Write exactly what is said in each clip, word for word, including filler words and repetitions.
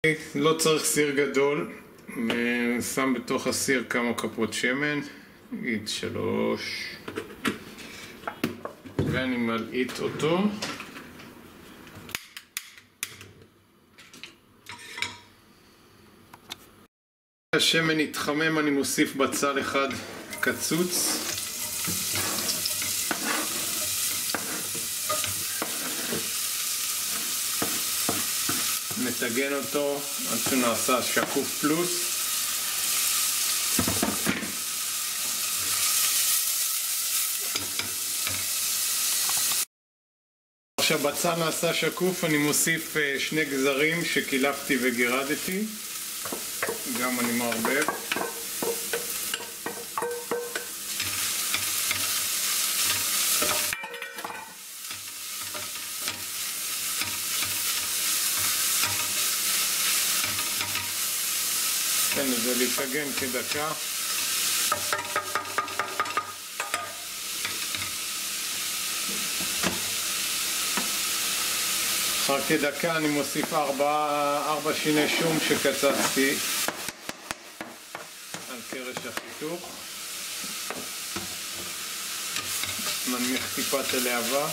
לא צריך סיר גדול, שם בתוך הסיר כמה כפות שמן, נגיד שלוש, ואני מלעיט אותו. השמן יתחמם, אני מוסיף בצל אחד קצוץ. מטגן אותו עד שנעשה שקוף פלוס. עכשיו בצל נעשה שקוף, אני מוסיף שני גזרים שקילפתי וגירדתי. גם אני מערבב. תן לזה להתאגן כדקה. אחר כדקה אני מוסיף ארבע, ארבע שיני שום שקצצתי על קרש החיתוך. מנמיך טיפת הלהבה.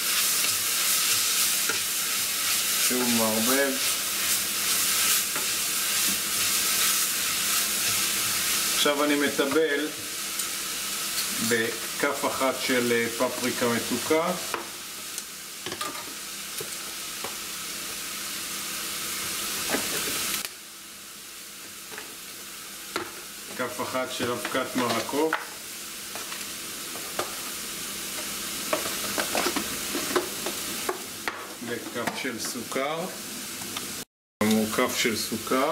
שוב מערבב. עכשיו אני מטבל בכף אחת של פפריקה מתוקה. כף אחת של אבקת מרקוף. וכף של סוכר. כף של סוכר.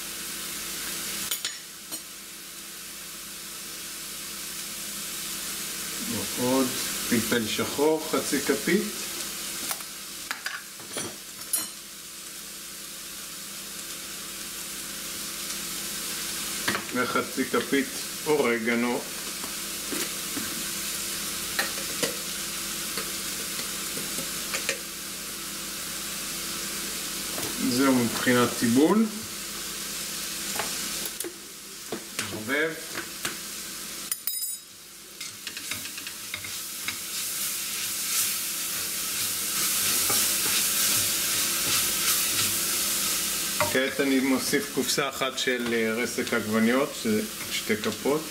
עוד פלפל שחור, חצי כפית. וחצי כפית אורגנו. זהו מבחינת טיבול. מערבב. כעת אני מוסיף קופסה אחת של רסק עגבניות, שזה שתי כפות.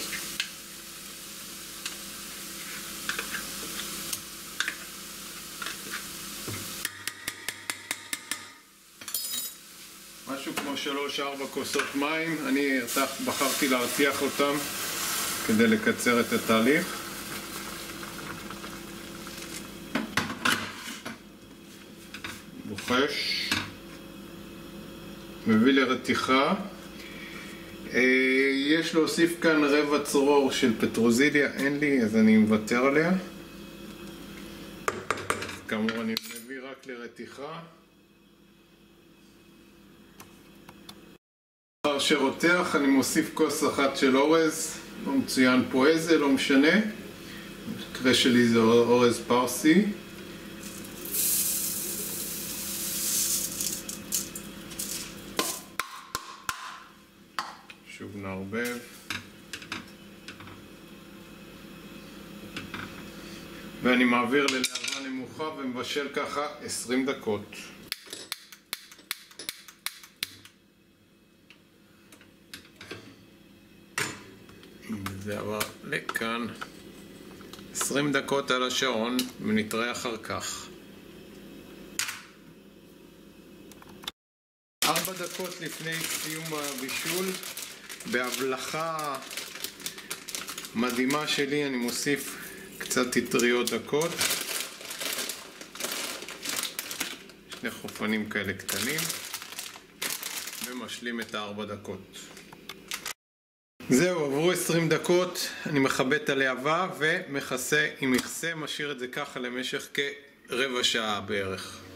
משהו כמו שלוש ארבע כוסות מים. אני בחרתי להרתיח אותם כדי לקצר את התהליך. בוחש. מביא לרתיחה. יש להוסיף כאן רבע צרור של פטרוזיליה, אין לי אז אני מוותר עליה. כאמור אני מביא רק לרתיחה. אחר שרותח אני מוסיף כוס אחת של אורז, לא מצוין פה איזה, לא משנה. המקרה שלי זה אורז פרסי. שוב נערבב. ואני מעביר ללהבה נמוכה ומבשל ככה עשרים דקות. זה עבר לכאן. עשרים דקות על השעון ונתראה אחר כך. ארבע דקות לפני סיום הבישול, בהבלחה מדהימה שלי אני מוסיף קצת טריות דקות, שני חופנים כאלה קטנים, ומשלים את הארבע דקות. זהו, עברו עשרים דקות, אני מכבה את הלהבה ומכסה עם מכסה, משאיר את זה ככה למשך כרבע שעה בערך.